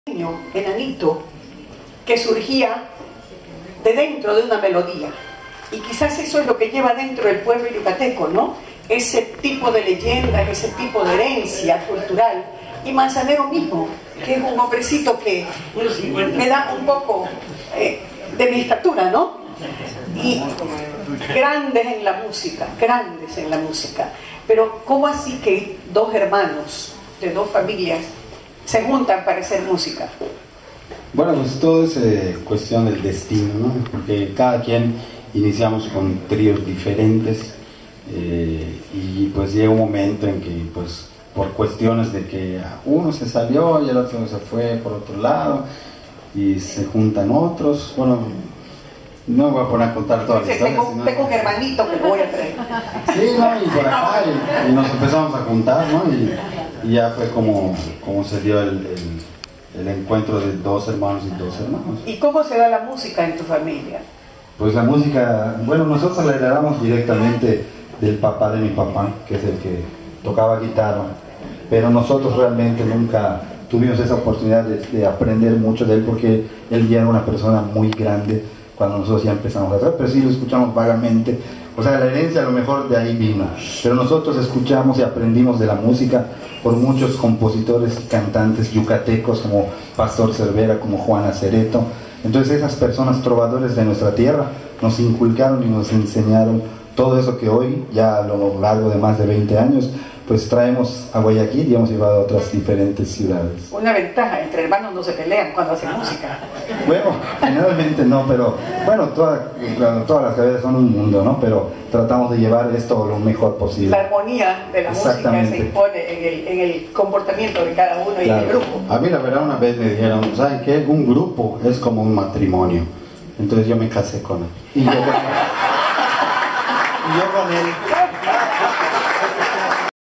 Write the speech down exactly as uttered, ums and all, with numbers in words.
enanito que surgía de dentro de una melodía, y quizás eso es lo que lleva dentro el pueblo yucateco, ¿no? Ese tipo de leyendas, ese tipo de herencia cultural. Y Manzanero mismo, que es un hombrecito que me da un poco eh, de mi estatura, ¿no? Y grandes en la música, grandes en la música. Pero ¿cómo así que dos hermanos de dos familias se juntan para hacer música? Bueno, pues todo es eh, cuestión del destino, ¿no? Porque cada quien iniciamos con tríos diferentes eh, y pues llega un momento en que pues por cuestiones de que uno se salió y el otro se fue por otro lado y se juntan otros, bueno, no me voy a poner a contar todas las historias. Tengo, tengo un hermanito que voy a traer. Sí, ¿no? Y por acá y, y nos empezamos a juntar, ¿no? Y, y ya fue como, como se dio el, el, el encuentro de dos hermanos y dos hermanos. ¿Y cómo se da la música en tu familia? Pues la música, bueno, nosotros la heredamos directamente del papá de mi papá, que es el que tocaba guitarra, pero nosotros realmente nunca tuvimos esa oportunidad de, de aprender mucho de él, porque él ya era una persona muy grande cuando nosotros ya empezamos a tratar, pero sí lo escuchamos vagamente. O sea, la herencia a lo mejor de ahí vino, pero nosotros escuchamos y aprendimos de la música por muchos compositores y cantantes yucatecos como Pastor Cervera, como Juana Cereto. Entonces esas personas trovadores de nuestra tierra nos inculcaron y nos enseñaron todo eso que hoy, ya a lo largo de más de veinte años, pues traemos a Guayaquil y hemos llevado a otras diferentes ciudades. Una ventaja, entre hermanos no se pelean cuando hacen música. Bueno, generalmente no, pero bueno, toda, todas las cabezas son un mundo, ¿no? Pero tratamos de llevar esto lo mejor posible. La armonía de la música se impone en el, en el comportamiento de cada uno, claro, y en el grupo. A mí la verdad una vez me dijeron, ¿saben qué? Un grupo es como un matrimonio. Entonces yo me casé con él. Y yo con él. Y yo con él.